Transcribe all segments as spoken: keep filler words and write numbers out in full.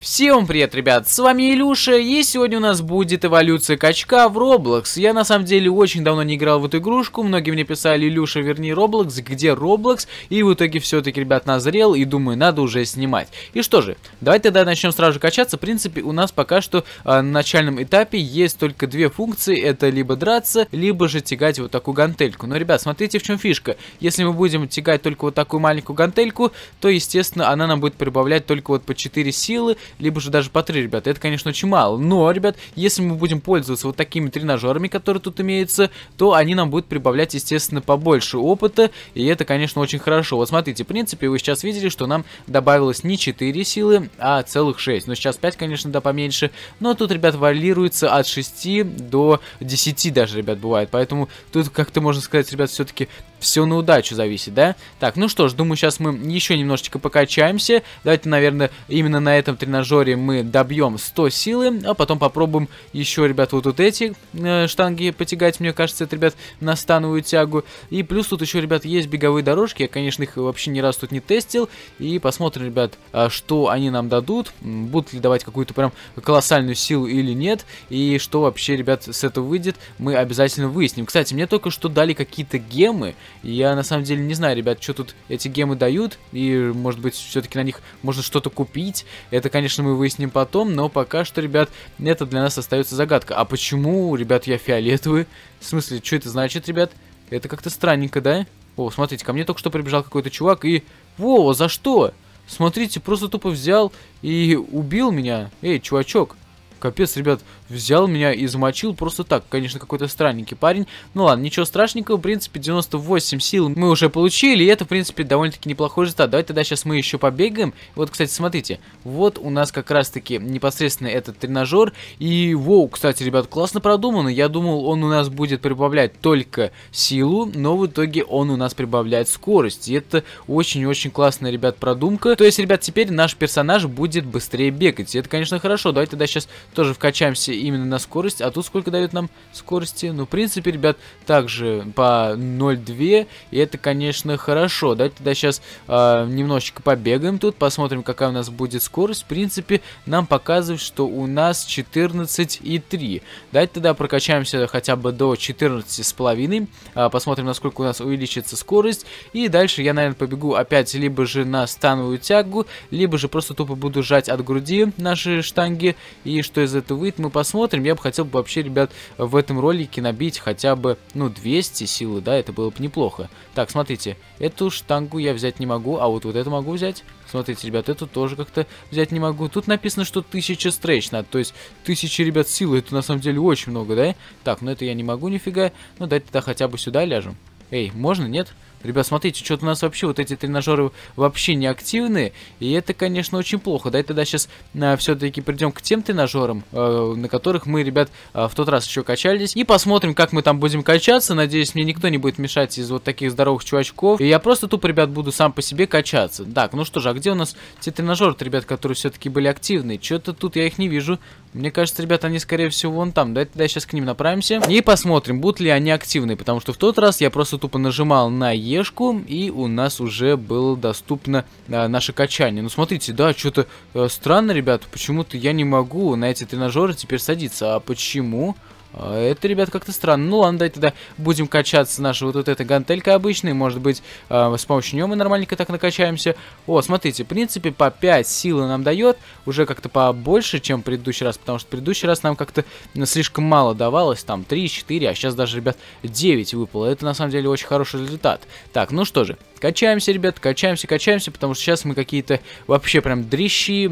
Всем привет, ребят, с вами Илюша, и сегодня у нас будет эволюция качка в Roblox. Я на самом деле очень давно не играл в эту игрушку, многие мне писали: Илюша, верни Roblox, где Roblox? И в итоге все-таки, ребят, назрел, и думаю, надо уже снимать. И что же, давайте тогда начнем сразу же качаться. В принципе, у нас пока что а, на начальном этапе есть только две функции, это либо драться, либо же тягать вот такую гантельку. Но, ребят, смотрите, в чем фишка. Если мы будем тягать только вот такую маленькую гантельку, то, естественно, она нам будет прибавлять только вот по четыре силы, либо же даже по три, ребята. Это, конечно, очень мало. Но, ребят, если мы будем пользоваться вот такими тренажерами, которые тут имеются, то они нам будут прибавлять, естественно, побольше опыта. И это, конечно, очень хорошо. Вот смотрите, в принципе, вы сейчас видели, что нам добавилось не четыре силы, а целых шесть. Но сейчас пять, конечно, да, поменьше. Но тут, ребят, варьируется от шести до десяти даже, ребят, бывает. Поэтому тут, как-то можно сказать, ребят, все-таки все на удачу зависит, да? Так, ну что ж, думаю, сейчас мы еще немножечко покачаемся. Давайте, наверное, именно на этом тренажере мы добьем сто силы, а потом попробуем еще, ребят, вот, вот эти э, штанги потягать. Мне кажется, это, ребят, на становую тягу. И плюс тут еще, ребят, есть беговые дорожки. Я, конечно, их вообще ни разу тут не тестил. И посмотрим, ребят, что они нам дадут. Будут ли давать какую-то прям колоссальную силу или нет. И что вообще, ребят, с этого выйдет, мы обязательно выясним. Кстати, мне только что дали какие-то гемы. Я на самом деле не знаю, ребят, что тут эти гемы дают. И, может быть, все-таки на них можно что-то купить. Это, конечно, мы выясним потом. Но пока что, ребят, это для нас остается загадка. А почему, ребят, я фиолетовый? В смысле, что это значит, ребят? Это как-то странненько, да? О, смотрите, ко мне только что прибежал какой-то чувак и... Во, за что? Смотрите, просто тупо взял и убил меня. Эй, чувачок. Капец, ребят, взял меня и замочил просто так. Конечно, какой-то странненький парень. Ну ладно, ничего страшненького. В принципе, девяносто восемь сил мы уже получили. И это, в принципе, довольно-таки неплохой результат. Давайте тогда сейчас мы еще побегаем. Вот, кстати, смотрите. Вот у нас как раз-таки непосредственно этот тренажер. И, воу, кстати, ребят, классно продумано. Я думал, он у нас будет прибавлять только силу. Но в итоге он у нас прибавляет скорость. И это очень-очень классная, ребят, продумка. То есть, ребят, теперь наш персонаж будет быстрее бегать. И это, конечно, хорошо. Давайте тогда сейчас... тоже вкачаемся именно на скорость. А тут сколько дает нам скорости? Ну, в принципе, ребят, также по ноль целых две десятых. И это, конечно, хорошо. Давайте тогда сейчас э, немножечко побегаем тут. Посмотрим, какая у нас будет скорость. В принципе, нам показывает, что у нас четырнадцать и три. Давайте тогда прокачаемся хотя бы до четырнадцати с половиной. Э, посмотрим, насколько у нас увеличится скорость. И дальше я, наверное, побегу опять либо же на становую тягу, либо же просто тупо буду сжать от груди наши штанги. И что из этого выйдет, мы посмотрим. Я бы хотел бы вообще, ребят, в этом ролике набить хотя бы, ну, двести силы, да, это было бы неплохо. Так, смотрите, эту штангу я взять не могу, а вот вот эту могу взять. Смотрите, ребят, эту тоже как-то взять не могу. Тут написано, что тысяча стретч надо, то есть тысяча, ребят, силы, это на самом деле очень много, да? Так, ну это я не могу нифига, ну давайте тогда хотя бы сюда ляжем. Эй, можно, нет? Ребят, смотрите, что-то у нас вообще вот эти тренажеры вообще не активны. И это, конечно, очень плохо. Давайте тогда сейчас э, все-таки придем к тем тренажерам, э, на которых мы, ребят, э, в тот раз еще качались. И посмотрим, как мы там будем качаться. Надеюсь, мне никто не будет мешать из вот таких здоровых чувачков. И я просто тупо, ребят, буду сам по себе качаться. Так, ну что же, а где у нас те тренажеры, ребят, которые все-таки были активны? Что-то тут я их не вижу. Мне кажется, ребят, они, скорее всего, вон там. Давайте тогда сейчас к ним направимся. И посмотрим, будут ли они активны. Потому что в тот раз я просто тупо нажимал на Ешку, и у нас уже было доступно а, наше качание. Ну, смотрите, да, что-то э, странно, ребят. Почему-то я не могу на эти тренажеры теперь садиться. А почему? Это, ребят, как-то странно. Ну ладно, давайте тогда будем качаться нашей вот, вот этой гантелькой обычной. Может быть, э, с помощью нее мы нормальненько так накачаемся. О, смотрите, в принципе, по пять силы нам дает. Уже как-то побольше, чем в предыдущий раз. Потому что в предыдущий раз нам как-то слишком мало давалось. Там три-четыре, а сейчас даже, ребят, девять выпало. Это, на самом деле, очень хороший результат. Так, ну что же. Качаемся, ребят, качаемся, качаемся, потому что сейчас мы какие-то вообще прям дрищи,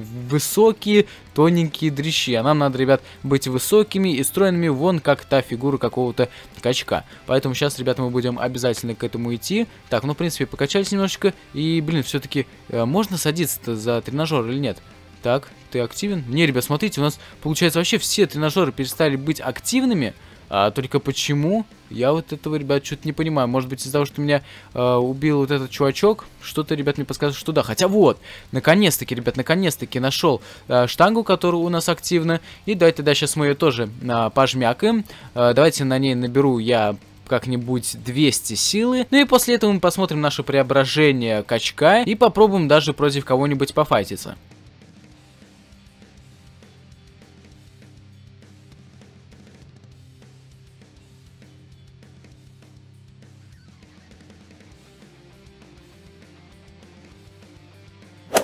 высокие, тоненькие дрищи. А нам надо, ребят, быть высокими и стройными, вон как та фигура какого-то качка. Поэтому сейчас, ребят, мы будем обязательно к этому идти. Так, ну, в принципе, покачались немножечко. И, блин, все-таки э, можно садиться-то за тренажер или нет? Так, ты активен? Не, ребят, смотрите, у нас, получается, вообще все тренажеры перестали быть активными. А только почему? Я вот этого, ребят, что-то не понимаю. Может быть, из-за того, что меня э, убил вот этот чувачок, что-то, ребят, мне подсказывает, что да. Хотя вот, наконец-таки, ребят, наконец-таки нашел э, штангу, которая у нас активна. И давайте тогда сейчас мы ее тоже э, пожмякаем. Э, давайте на ней наберу я как-нибудь двести силы. Ну и после этого мы посмотрим наше преображение качка и попробуем даже против кого-нибудь пофайтиться.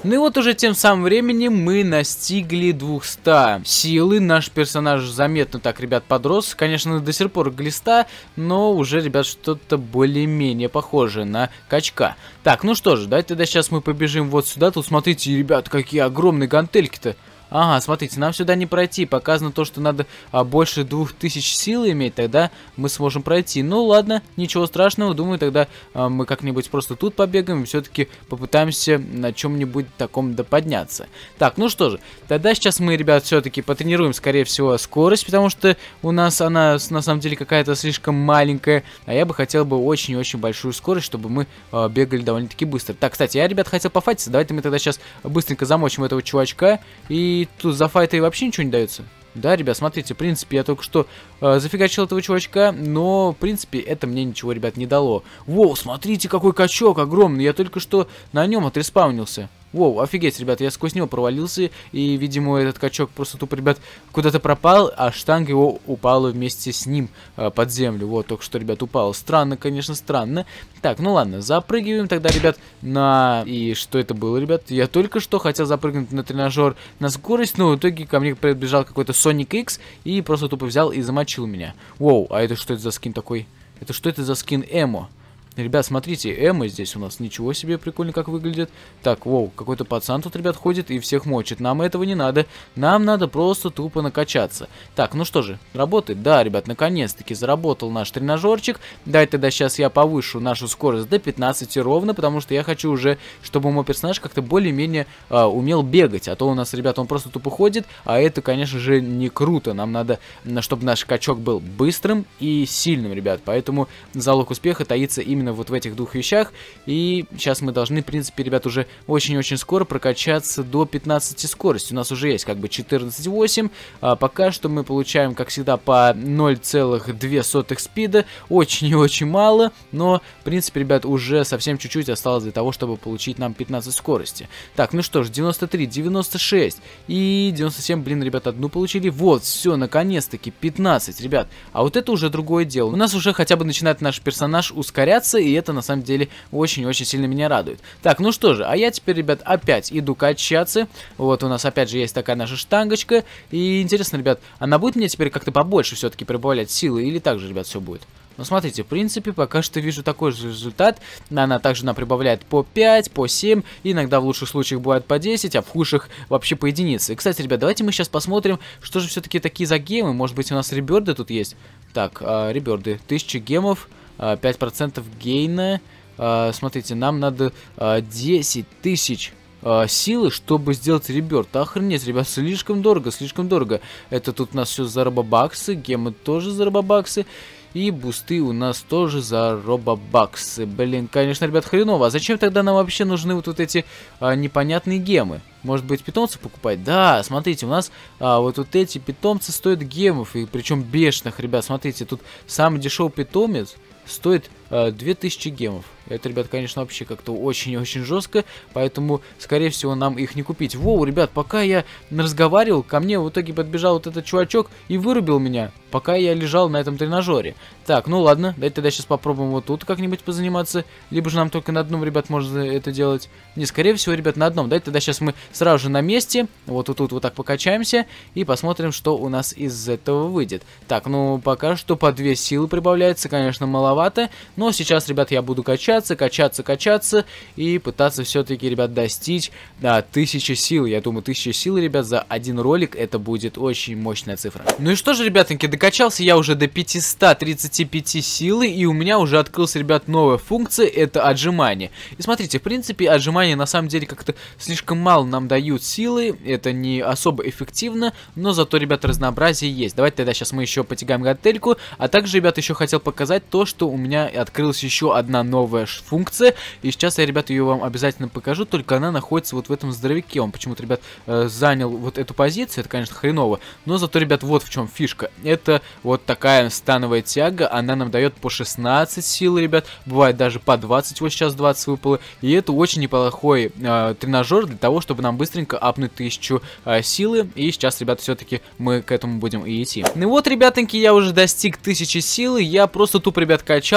Ну и вот уже тем самым временем мы настигли двухсот силы. Наш персонаж заметно так, ребят, подрос. Конечно, до сих пор глиста, но уже, ребят, что-то более-менее похожее на качка. Так, ну что же, давайте тогда сейчас мы побежим вот сюда. Тут смотрите, ребят, какие огромные гантельки-то. Ага, смотрите, нам сюда не пройти. Показано то, что надо а, больше двух тысяч сил иметь, тогда мы сможем пройти. Ну ладно, ничего страшного. Думаю, тогда а, мы как-нибудь просто тут побегаем и все-таки попытаемся на чем-нибудь таком да подняться. Так, ну что же, тогда сейчас мы, ребят, все-таки потренируем, скорее всего, скорость, потому что у нас она на самом деле какая-то слишком маленькая. А я бы хотел бы очень-очень большую скорость, чтобы мы а, бегали довольно-таки быстро. Так, кстати, я, ребят, хотел пофайтиться. Давайте мы тогда сейчас быстренько замочим этого чувачка. И И тут за файты вообще ничего не дается. Да, ребят, смотрите, в принципе, я только что э, зафигачил этого чувачка, но, в принципе, это мне ничего, ребят, не дало. Воу, смотрите, какой качок огромный, я только что на нем отреспаунился. Воу, офигеть, ребят, я сквозь него провалился, и, видимо, этот качок просто тупо, ребят, куда-то пропал, а штанга его упала вместе с ним э, под землю. Вот, только что, ребят, упала. Странно, конечно, странно. Так, ну ладно, запрыгиваем тогда, ребят, на... И что это было, ребят? Я только что хотел запрыгнуть на тренажер на скорость, но в итоге ко мне прибежал какой-то Sonic X и просто тупо взял и замочил меня. Воу, а это что это за скин такой? Это что это за скин Эмо? Ребят, смотрите, Эмо здесь у нас, ничего себе, прикольно как выглядит. Так, воу, какой-то пацан тут, ребят, ходит и всех мочит. Нам этого не надо, нам надо просто тупо накачаться. Так, ну что же, работает? Да, ребят, наконец-таки заработал наш тренажерчик. Давайте тогда сейчас я повышу нашу скорость до пятнадцати ровно, потому что я хочу уже, чтобы мой персонаж как-то более-менее а, умел бегать. А то у нас, ребят, он просто тупо ходит, а это, конечно же, не круто. Нам надо, чтобы наш качок был быстрым и сильным, ребят. Поэтому залог успеха таится именно вот в этих двух вещах. И сейчас мы должны, в принципе, ребят, уже очень-очень скоро прокачаться до пятнадцати скорости. У нас уже есть как бы четырнадцать восемь. А пока что мы получаем, как всегда, по ноль целых две сотых спида. Очень и очень мало. Но, в принципе, ребят, уже совсем чуть-чуть осталось для того, чтобы получить нам пятнадцать скорости. Так, ну что ж, девяносто три, девяносто шесть и девяносто семь, блин, ребят, одну получили. Вот, все, наконец-таки, пятнадцать, ребят. А вот это уже другое дело. У нас уже хотя бы начинает наш персонаж ускоряться, и это на самом деле очень-очень сильно меня радует. Так, ну что же, а я теперь, ребят, опять иду качаться. Вот у нас опять же есть такая наша штангочка. И интересно, ребят, она будет мне теперь как-то побольше все-таки прибавлять силы, или так же, ребят, все будет? Ну, смотрите, в принципе, пока что вижу такой же результат. Она также нам прибавляет по пять, по семь, иногда в лучших случаях бывает по десять, а в худших вообще по единице. И, кстати, ребят, давайте мы сейчас посмотрим, что же все-таки такие за гемы. Может быть, у нас реберды тут есть? Так, э, реберды, тысяча гемов, э, пять процентов гейна. Э, смотрите, нам надо э, десять тысяч силы, чтобы сделать реберт. Охренеть, ребят, слишком дорого, слишком дорого. Это тут у нас все за робобаксы, гемы тоже за робобаксы. И бусты у нас тоже за робобаксы. Блин, конечно, ребят, хреново. А зачем тогда нам вообще нужны вот, вот эти а, непонятные гемы? Может быть, питомцев покупать? Да, смотрите, у нас а, вот, вот эти питомцы стоят гемов. И причем бешеных, ребят. Смотрите, тут самый дешевый питомец стоит а, две тысячи гемов. Это, ребят, конечно, вообще как-то очень и очень жестко, поэтому, скорее всего, нам их не купить. Воу, ребят, пока я разговаривал, ко мне в итоге подбежал вот этот чувачок и вырубил меня, пока я лежал на этом тренажере. Так, ну ладно, давайте тогда сейчас попробуем вот тут как-нибудь позаниматься, либо же нам только на одном, ребят, можно это делать. Не, скорее всего, ребят, на одном. Давайте тогда сейчас мы сразу же на месте, вот тут вот, вот так покачаемся и посмотрим, что у нас из этого выйдет. Так, ну, пока что по две силы прибавляется, конечно, маловато, но сейчас, ребят, я буду качаться. Качаться, качаться и пытаться все-таки, ребят, достичь да, тысячи сил. Я думаю, тысяча сил, ребят, за один ролик это будет очень мощная цифра. Ну и что же, ребятоньки, докачался я уже до пятисот тридцати пяти силы, и у меня уже открылась, ребят, новая функция, это отжимание. И смотрите, в принципе, отжимания на самом деле как-то слишком мало нам дают силы, это не особо эффективно, но зато, ребят, разнообразие есть. Давайте тогда сейчас мы еще потягаем гантельку, а также, ребят, еще хотел показать то, что у меня открылась еще одна новая функция, и сейчас я, ребят, ее вам обязательно покажу, только она находится вот в этом здоровяке. Он почему-то, ребят, э, занял вот эту позицию, это, конечно, хреново, но зато, ребят, вот в чем фишка. Это вот такая становая тяга, она нам дает по шестнадцать сил, ребят, бывает даже по двадцать, вот сейчас двадцать выпало, и это очень неплохой э, тренажер для того, чтобы нам быстренько апнуть тысячу э, силы, и сейчас, ребят, все-таки мы к этому будем и идти. Ну вот, ребятоньки, я уже достиг тысячи силы, я просто тупо, ребят, качал, в основном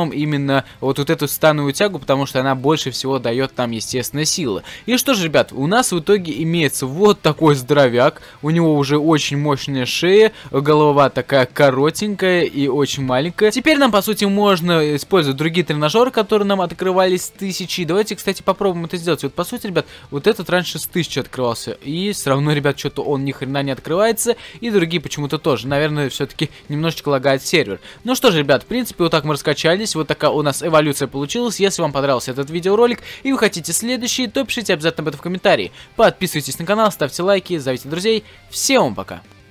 основном именно вот, вот эту становую тягу, потому что она больше всего дает там, естественно, силы. И что же, ребят, у нас в итоге имеется вот такой здоровяк, у него уже очень мощная шея, голова такая коротенькая и очень маленькая. Теперь нам, по сути, можно использовать другие тренажеры, которые нам открывались с тысячи. Давайте, кстати, попробуем это сделать. Вот, по сути, ребят, вот этот раньше с тысячи открывался, и все равно, ребят, что-то он ни хрена не открывается, и другие почему-то тоже. Наверное, все-таки немножечко лагает сервер. Ну что ж, ребят, в принципе, вот так мы раскачались, вот такая у нас эволюция получилась. Если вам понравился этот видеоролик и вы хотите следующий, то пишите обязательно об этом в комментарии. Подписывайтесь на канал, ставьте лайки, зовите друзей. Всем пока!